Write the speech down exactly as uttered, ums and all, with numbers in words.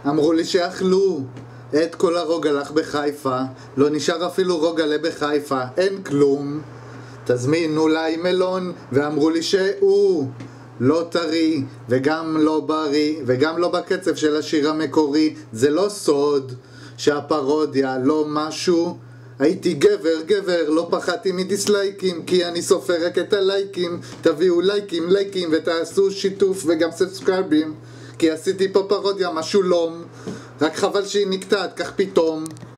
אמרו לי שאכלו את כל הרוגלח בחיפה, לא נשאר אפילו רוגלה בחיפה, אין כלום. תזמינו לי מלון, ואמרו לי שהוא לא טרי וגם לא בריא וגם לא בקצב של השיר המקורי. זה לא סוד שהפרודיה לא משהו. הייתי גבר גבר, לא פחדתי מדיסלייקים, כי אני סופר רק את הלייקים. תביאו לייקים לייקים ותעשו שיתוף וגם סאבסקרייבים, כי עשיתי פה פרודיה משהו לום, רק חבל שהיא נקטעת כך פתאום.